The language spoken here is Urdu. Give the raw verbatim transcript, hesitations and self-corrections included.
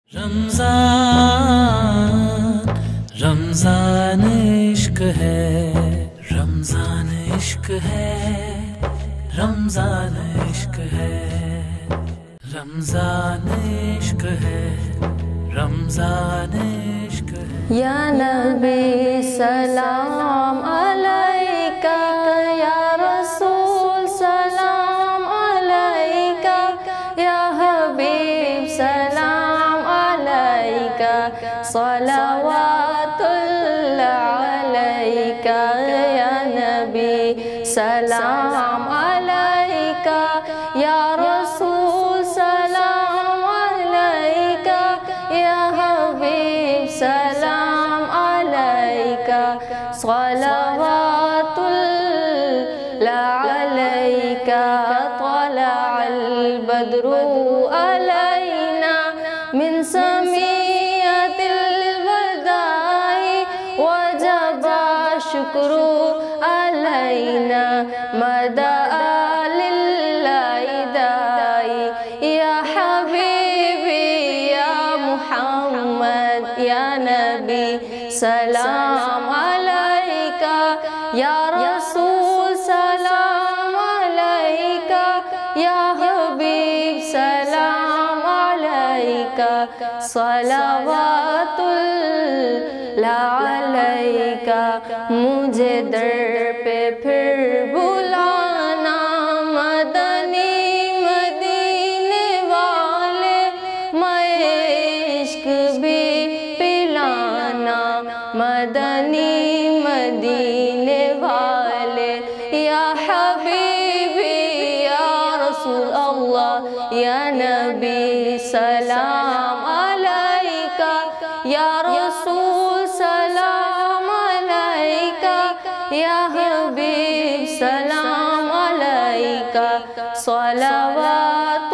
رمضان رمضان عشق ہے، رمضان عشق ہے، رمضان عشق ہے، رمضان عشق ہے، رمضان عشق ہے۔ یا نبی سلام علیکہ، یا رسول سلام علیکہ، یا حبیب سلام علیکہ، صلوات اللہ علیکہ، یا نبی سلام علیکہ، یا رسول سلام علیکہ، یا حبیب سلام علیکہ، صلوات اللہ علیکہ۔ طلع البدر علینا من سمیۃ الوداع، وجب الشکر علینا مدعا للہ داعی۔ یا حبیبی یا محمد یا نبی سلام علیکہ، یا رسول سلام علیکہ، یا حبیب سلام علیکہ، صلوات اللہ علیکہ۔ مجھے در پہ پھر بلانا مدنی مدینے والے، میں عشق بھی پلانا مدنی مدینے والے۔ یا حبیبی یا رسول اللہ یا نبی سلام علیکہ، یا رسول سلام علیکہ، یا حبیب سلام علیکہ، صلوات